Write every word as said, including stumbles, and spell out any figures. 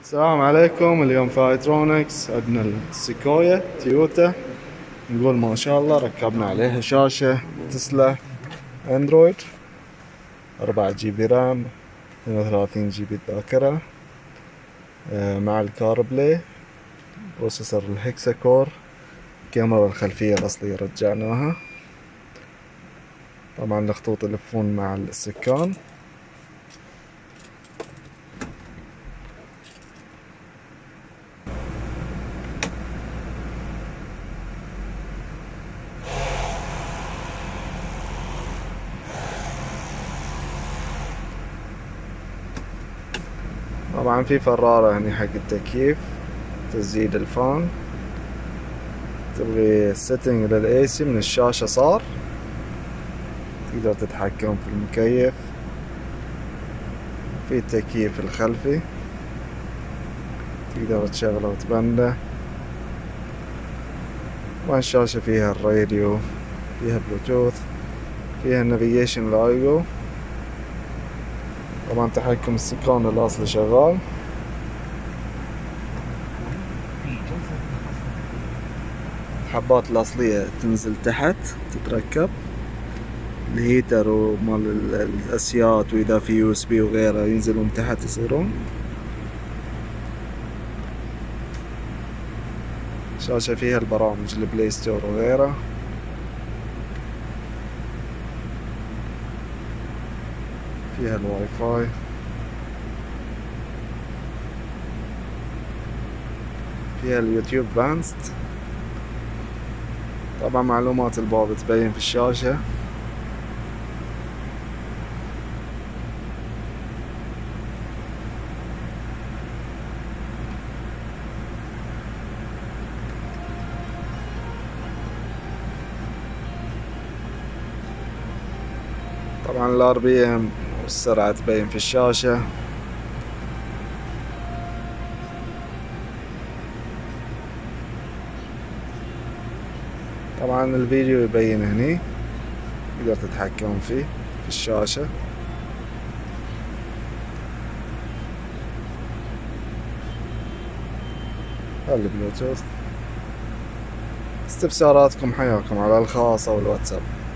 السلام عليكم. اليوم في ايترونكس عندنا السيكويا تويوتا. نقول ما شاء الله ركبنا عليها شاشة تسلا اندرويد، أربعة جي بي رام، اثنين وثلاثين جي بي ذاكرة، مع الكار بلاي، بروسيسور الهكسا كور، الكاميرا الخلفية الأصلية رجعناها. طبعا الخطوط يلفون مع السكان. طبعا في فرارة هني حق التكييف، تزيد الفان، تبغي سيتنج للاي سي من الشاشة صار، تقدر تتحكم في المكيف، في التكييف الخلفي تقدر تشغله وتبنده. والشاشة فيها الراديو، فيها بلوتوث، فيها النافيجيشن لايجو. طبعا تحكم السكان الأصلي شغال. الحبات الأصلية تنزل تحت تتركب، الهيتر ومال الأسيات، وإذا في يو اس بي وغيره ينزلون تحت يصيرون. شاشة فيها البرامج البلاي ستور وغيره. فيها الواي فاي، فيها اليوتيوب بانست. طبعا معلومات الباب تبين في الشاشة. طبعا الار بي ام والسرعة تبين في الشاشة. طبعا الفيديو يبين هني، تقدر تتحكم فيه في الشاشة. البلوتوث. استفساراتكم حياكم على الخاص او الواتساب.